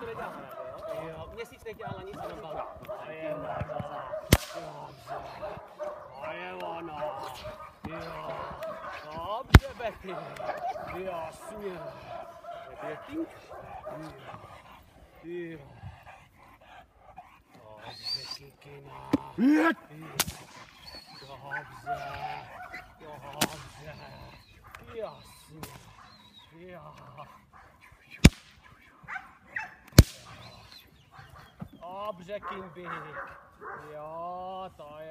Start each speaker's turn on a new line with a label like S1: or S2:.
S1: to neděláme, jo? Jo, měsíc nedělala nic, jenom balon. A je ona. A je ona. Jo. Dobře, Betty. Jasně. Betty. Jo. Dobře, Kikina. Dobře. Dobře. Jasně. Jo. Dobře, Kimbik. Jo, to je